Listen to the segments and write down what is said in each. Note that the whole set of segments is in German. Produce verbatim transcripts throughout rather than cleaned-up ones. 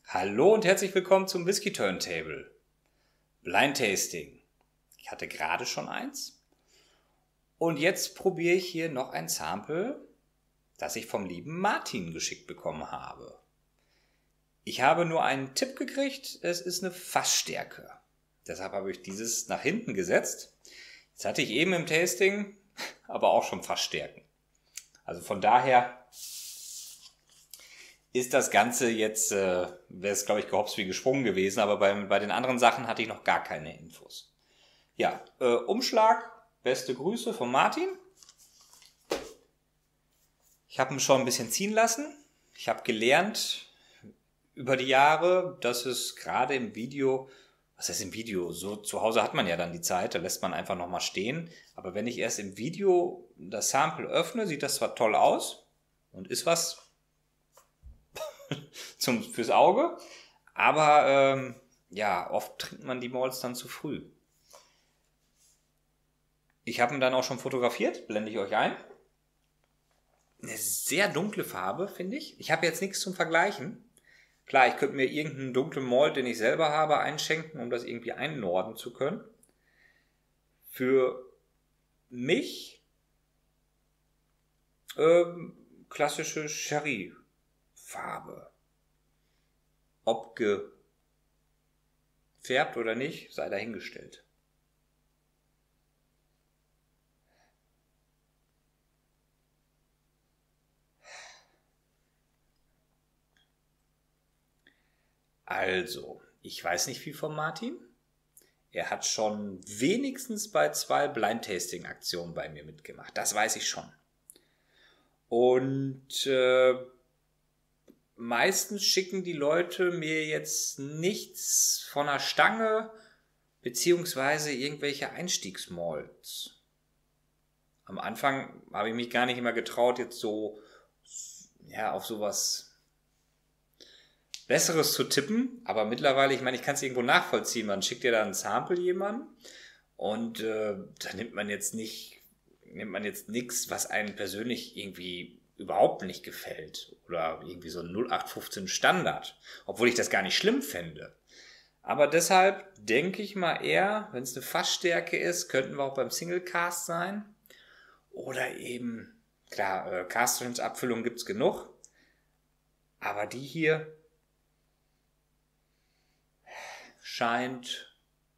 Hallo und herzlich willkommen zum Whisky Turntable. Blind Tasting. Ich hatte gerade schon eins. Und jetzt probiere ich hier noch ein Sample, das ich vom lieben Martin geschickt bekommen habe. Ich habe nur einen Tipp gekriegt, es ist eine Fassstärke. Deshalb habe ich dieses nach hinten gesetzt. Jetzt hatte ich eben im Tasting aber auch schon Fassstärken. Also von daher ist das Ganze jetzt, äh, wäre es glaube ich gehopst wie gesprungen gewesen, aber bei, bei den anderen Sachen hatte ich noch gar keine Infos. Ja, äh, Umschlag, beste Grüße von Martin. Ich habe ihn schon ein bisschen ziehen lassen. Ich habe gelernt über die Jahre, dass es gerade im Video, was heißt im Video, so zu Hause hat man ja dann die Zeit, da lässt man einfach nochmal stehen. Aber wenn ich erst im Video das Sample öffne, sieht das zwar toll aus und ist was zum, fürs Auge, aber ähm, ja, oft trinkt man die Malts dann zu früh. Ich habe ihn dann auch schon fotografiert, blende ich euch ein. Eine sehr dunkle Farbe, finde ich. Ich habe jetzt nichts zum Vergleichen. Klar, ich könnte mir irgendeinen dunklen Malt, den ich selber habe, einschenken, um das irgendwie einnorden zu können. Für mich ähm, klassische Sherry-Farbe. Ob gefärbt oder nicht, sei dahingestellt. Also, ich weiß nicht viel von Martin. Er hat schon wenigstens bei zwei Blind-Tasting-Aktionen bei mir mitgemacht. Das weiß ich schon. Und äh, meistens schicken die Leute mir jetzt nichts von der Stange beziehungsweise irgendwelche Einstiegsmalts. Am Anfang habe ich mich gar nicht immer getraut, jetzt so ja, auf sowas Besseres zu tippen, aber mittlerweile, ich meine, ich kann es irgendwo nachvollziehen. Man schickt dir da ein Sample jemandem und äh, da nimmt man jetzt nicht, nimmt man jetzt nichts, was einem persönlich irgendwie überhaupt nicht gefällt oder irgendwie so ein null acht fünfzehn Standard, obwohl ich das gar nicht schlimm fände. Aber deshalb denke ich mal eher, wenn es eine Fassstärke ist, könnten wir auch beim Single Cast sein oder eben, klar, äh, Cast-Abfüllung gibt's genug, aber die hier scheint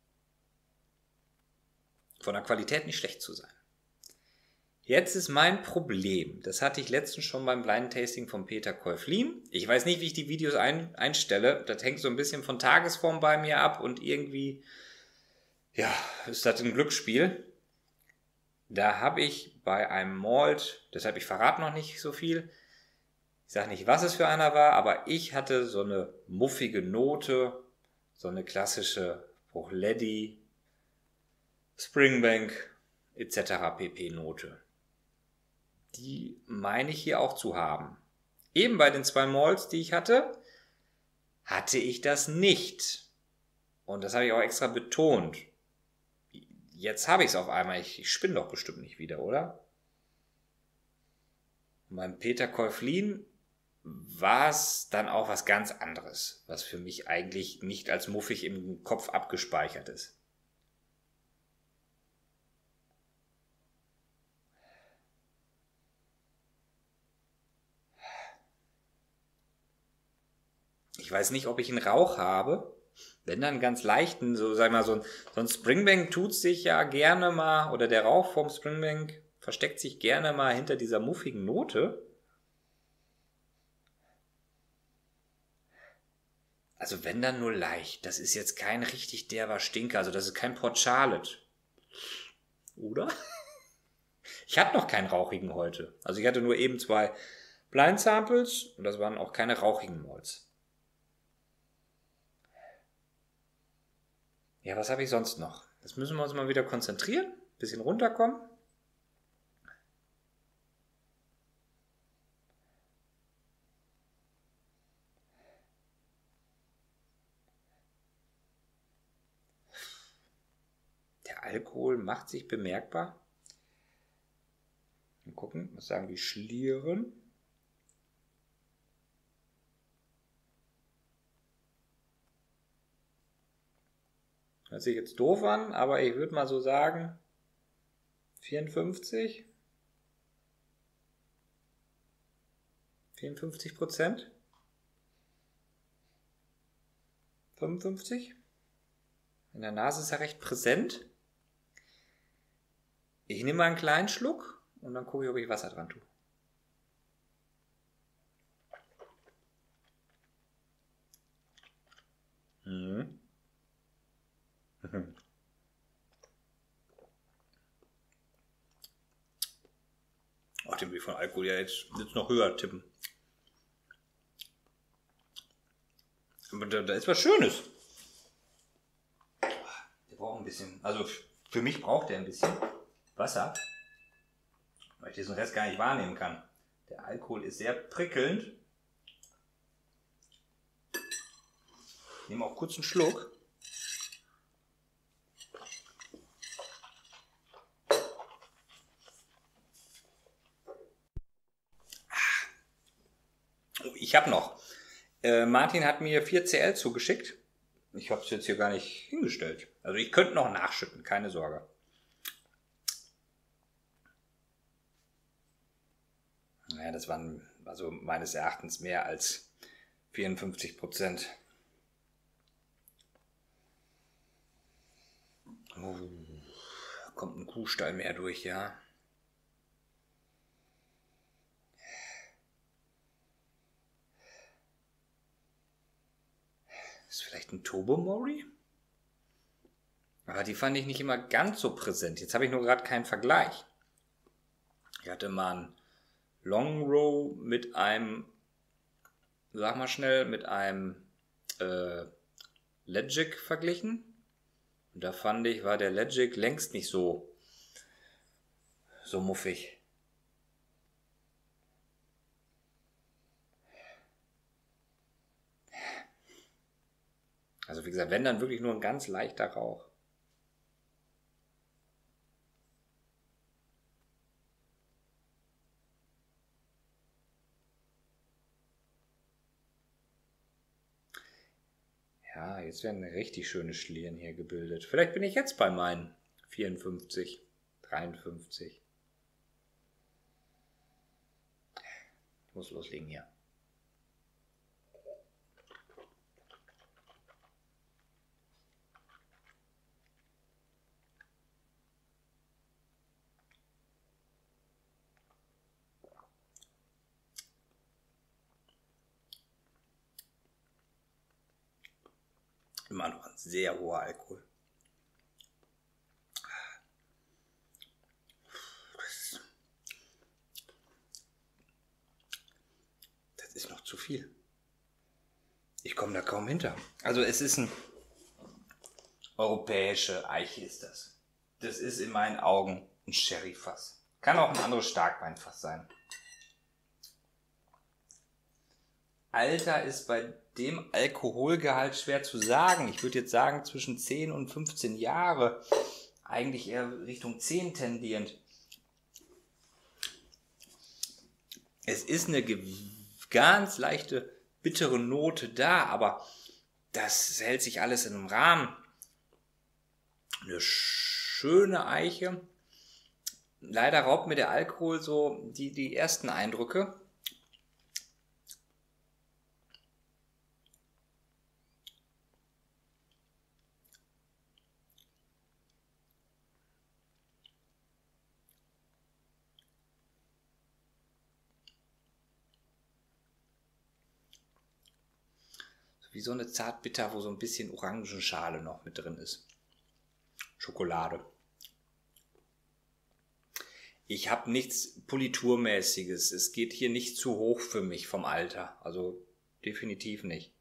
von der Qualität nicht schlecht zu sein. Jetzt ist mein Problem, das hatte ich letztens schon beim Blind Tasting von Peter Käuflin. Ich weiß nicht, wie ich die Videos ein, einstelle. Das hängt so ein bisschen von Tagesform bei mir ab und irgendwie, ja, ist das ein Glücksspiel. Da habe ich bei einem Malt, deshalb ich verrate noch nicht so viel, ich sage nicht, was es für einer war, aber ich hatte so eine muffige Note, so eine klassische Bruichledi, Springbank et cetera pp. Note. Die meine ich hier auch zu haben. Eben bei den zwei Malts, die ich hatte, hatte ich das nicht. Und das habe ich auch extra betont. Jetzt habe ich es auf einmal. Ich, ich spinne doch bestimmt nicht wieder, oder? Und beim Peter Käuflin war es dann auch was ganz anderes, was für mich eigentlich nicht als muffig im Kopf abgespeichert ist. Ich weiß nicht, ob ich einen Rauch habe. Wenn dann ganz leichten, so sag mal, so ein, so ein Springbank tut sich ja gerne mal, oder der Rauch vom Springbank versteckt sich gerne mal hinter dieser muffigen Note. Also wenn dann nur leicht. Das ist jetzt kein richtig derber Stinker. Also das ist kein Port Charlotte. Oder? Ich hatte noch keinen rauchigen heute. Also ich hatte nur eben zwei Blind Samples und das waren auch keine rauchigen Malts. Ja, was habe ich sonst noch? Das müssen wir uns mal wieder konzentrieren. Bisschen runterkommen. Der Alkohol macht sich bemerkbar. Mal gucken, was sagen die Schlieren? Hört sich jetzt doof an, aber ich würde mal so sagen, vierundfünfzig. vierundfünfzig Prozent. fünfundfünfzig. In der Nase ist er recht präsent. Ich nehme mal einen kleinen Schluck und dann gucke ich, ob ich Wasser dran tue. Mhm. Oh, den will ich von Alkohol ja jetzt, jetzt noch höher tippen. Aber da, da ist was Schönes. Der braucht ein bisschen, also für mich braucht er ein bisschen Wasser, weil ich diesen Rest gar nicht wahrnehmen kann. Der Alkohol ist sehr prickelnd. Ich nehme auch kurz einen Schluck. Oh, ich habe noch. Äh, Martin hat mir vier C L zugeschickt. Ich habe es jetzt hier gar nicht hingestellt. Also ich könnte noch nachschütten, keine Sorge. Naja, das waren also meines Erachtens mehr als vierundfünfzig Prozent. Oh, da kommt ein Kuhstall mehr durch, ja. Ist vielleicht ein Tobermory? Aber die fand ich nicht immer ganz so präsent. Jetzt habe ich nur gerade keinen Vergleich. Ich hatte mal einen Long Row mit einem, sag mal schnell, mit einem äh, Legic verglichen. Und da fand ich, war der Legic längst nicht so, so muffig. Also wie gesagt, wenn dann wirklich nur ein ganz leichter Rauch. Ja, jetzt werden richtig schöne Schlieren hier gebildet. Vielleicht bin ich jetzt bei meinen vierundfünfzig, dreiundfünfzig. Ich muss loslegen hier. Immer noch ein sehr hoher Alkohol. Das, das ist noch zu viel. Ich komme da kaum hinter. Also es ist ein europäische Eiche ist das. Das ist in meinen Augen ein Sherryfass. Kann auch ein anderes Starkweinfass sein. Alter ist bei dem Alkoholgehalt schwer zu sagen. Ich würde jetzt sagen zwischen zehn und fünfzehn Jahre. Eigentlich eher Richtung zehn tendierend. Es ist eine ganz leichte bittere Note da, aber das hält sich alles in einem Rahmen. Eine schöne Eiche. Leider raubt mir der Alkohol so die, die ersten Eindrücke. Wie so eine Zartbitter, wo so ein bisschen Orangenschale noch mit drin ist. Schokolade. Ich habe nichts Politurmäßiges. Es geht hier nicht zu hoch für mich vom Alter. Also definitiv nicht.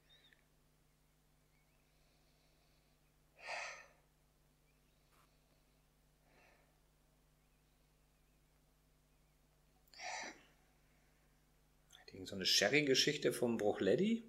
So eine Sherry-Geschichte vom Bruichledi.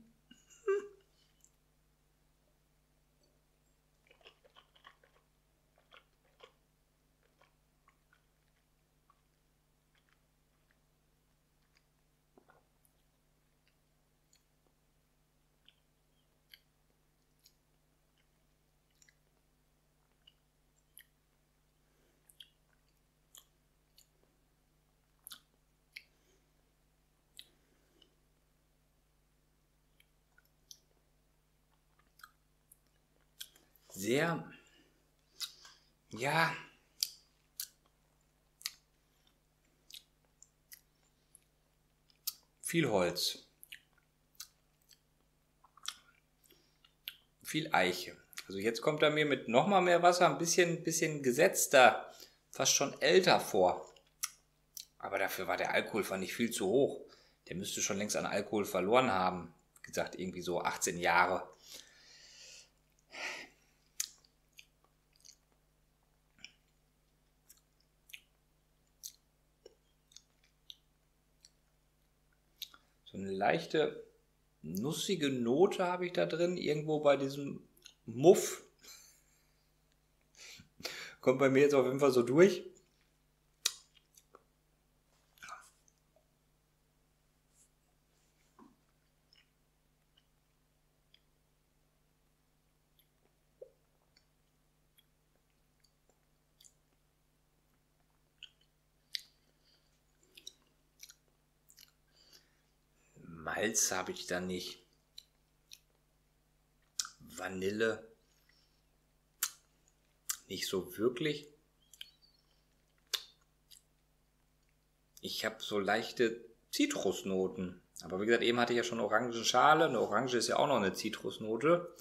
sehr, ja, viel Holz, viel Eiche. Also jetzt kommt er mir mit nochmal mehr Wasser ein bisschen, bisschen gesetzter, fast schon älter vor. Aber dafür war der Alkohol, fand ich, viel zu hoch. Der müsste schon längst an Alkohol verloren haben. Wie gesagt, irgendwie so achtzehn Jahre. So eine leichte, nussige Note habe ich da drin. Irgendwo bei diesem Muff. Kommt bei mir jetzt auf jeden Fall so durch. Malz habe ich da nicht. Vanille nicht so wirklich. Ich habe so leichte Zitrusnoten. Aber wie gesagt, eben hatte ich ja schon Orangenschale. Eine Orange ist ja auch noch eine Zitrusnote.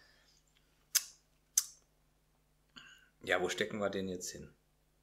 Ja, wo stecken wir den jetzt hin?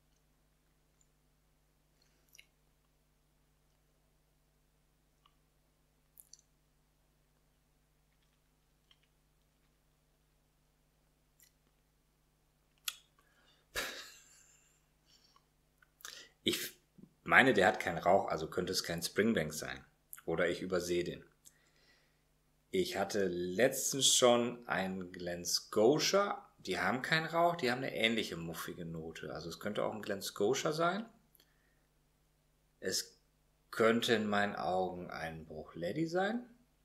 Ich meine, der hat keinen Rauch, also könnte es kein Springbank sein. Oder ich übersehe den. Ich hatte letztens schon einen Glen Scotia. Die haben keinen Rauch, die haben eine ähnliche muffige Note. Also es könnte auch ein Glen Scotia sein. Es könnte in meinen Augen ein Bruichladdich sein.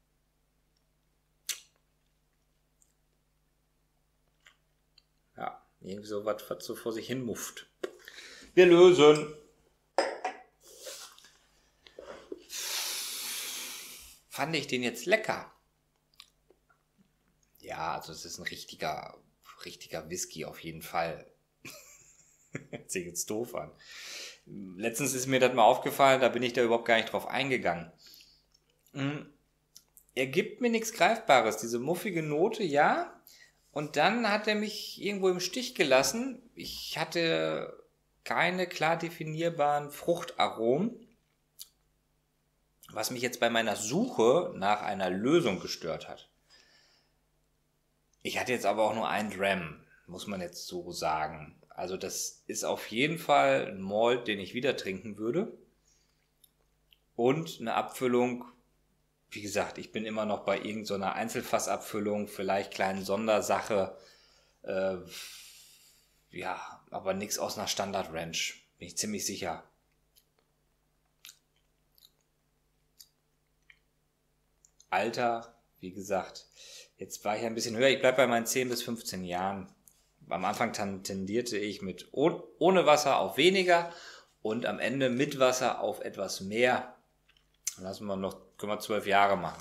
Ja, irgendwie so was, was so vor sich hin mufft. Wir lösen. Fand ich den jetzt lecker? Ja, also es ist ein richtiger, richtiger Whisky auf jeden Fall. Hört sich jetzt doof an. Letztens ist mir das mal aufgefallen, da bin ich da überhaupt gar nicht drauf eingegangen. Er gibt mir nichts Greifbares, diese muffige Note, ja. Und dann hat er mich irgendwo im Stich gelassen. Ich hatte keine klar definierbaren Fruchtaromen, was mich jetzt bei meiner Suche nach einer Lösung gestört hat. Ich hatte jetzt aber auch nur ein Dram, muss man jetzt so sagen. Also das ist auf jeden Fall ein Malt, den ich wieder trinken würde. Und eine Abfüllung, wie gesagt, ich bin immer noch bei irgendeiner Einzelfassabfüllung, vielleicht kleinen Sondersache. Äh, ja, aber nichts aus einer Standard-Range, bin ich ziemlich sicher. Alter, wie gesagt, jetzt war ich ein bisschen höher. Ich bleibe bei meinen zehn bis fünfzehn Jahren. Am Anfang tendierte ich mit ohne Wasser auf weniger und am Ende mit Wasser auf etwas mehr. Dann lassen wir noch, können wir zwölf Jahre machen.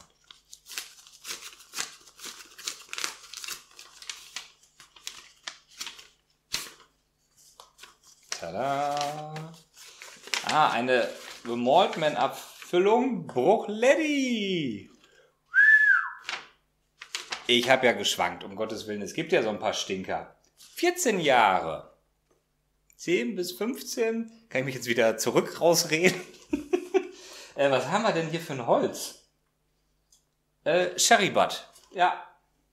Tada! Ah, eine Maltman-Abfüllung Bruichladdich. Ich habe ja geschwankt, um Gottes Willen. Es gibt ja so ein paar Stinker. vierzehn Jahre. zehn bis fünfzehn. Kann ich mich jetzt wieder zurück rausreden? äh, was haben wir denn hier für ein Holz? Äh, Sherrybutt. Ja.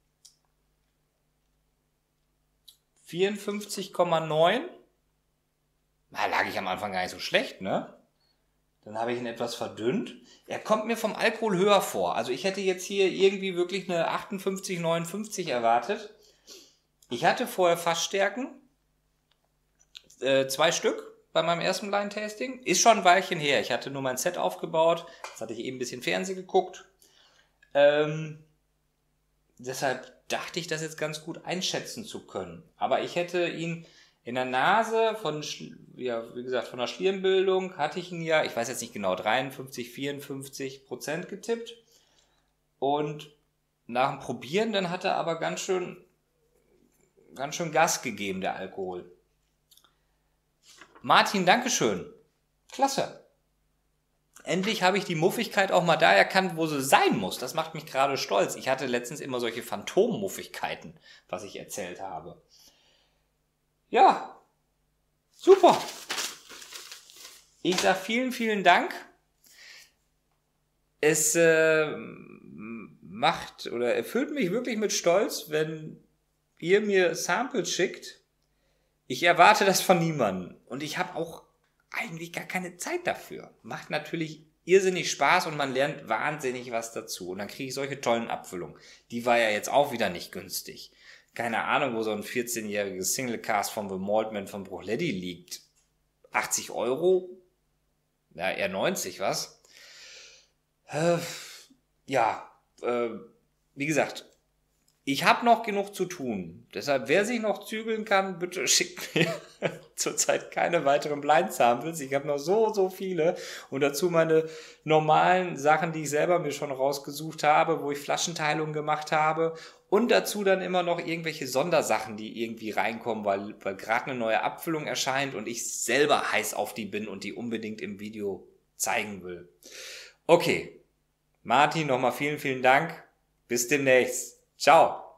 vierundfünfzig Komma neun. Da lag ich am Anfang gar nicht so schlecht, ne? Dann habe ich ihn etwas verdünnt. Er kommt mir vom Alkohol höher vor. Also ich hätte jetzt hier irgendwie wirklich eine achtundfünfzig, neunundfünfzig erwartet. Ich hatte vorher Fassstärken. Äh, zwei Stück bei meinem ersten Blind Tasting. Ist schon ein Weilchen her. Ich hatte nur mein Set aufgebaut. Jetzt hatte ich eben ein bisschen Fernsehen geguckt. Ähm, deshalb dachte ich, das jetzt ganz gut einschätzen zu können. Aber ich hätte ihn in der Nase von, ja, wie gesagt, von der Stirnbildung hatte ich ihn ja, ich weiß jetzt nicht genau, dreiundfünfzig, vierundfünfzig Prozent getippt. Und nach dem Probieren, dann hat er aber ganz schön, ganz schön Gas gegeben, der Alkohol. Martin, Dankeschön. Klasse. Endlich habe ich die Muffigkeit auch mal da erkannt, wo sie sein muss. Das macht mich gerade stolz. Ich hatte letztens immer solche Phantommuffigkeiten, was ich erzählt habe. Ja, super. Ich sage vielen, vielen Dank. Es äh, macht oder erfüllt mich wirklich mit Stolz, wenn ihr mir Samples schickt. Ich erwarte das von niemandem. Und ich habe auch eigentlich gar keine Zeit dafür. Macht natürlich irrsinnig Spaß und man lernt wahnsinnig was dazu. Und dann kriege ich solche tollen Abfüllungen. Die war ja jetzt auch wieder nicht günstig. Keine Ahnung, wo so ein vierzehnjähriges Single-Cast von The Maltman von Bruchletti liegt. achtzig Euro? Ja, eher neunzig, was? Äh, ja, äh, wie gesagt, ich habe noch genug zu tun. Deshalb, wer sich noch zügeln kann, bitte schickt mir zurzeit keine weiteren Blind Samples. Ich habe noch so, so viele. Und dazu meine normalen Sachen, die ich selber mir schon rausgesucht habe, wo ich Flaschenteilungen gemacht habe. Und dazu dann immer noch irgendwelche Sondersachen, die irgendwie reinkommen, weil, weil gerade eine neue Abfüllung erscheint und ich selber heiß auf die bin und die unbedingt im Video zeigen will. Okay, Martin, nochmal vielen, vielen Dank. Bis demnächst. Ciao.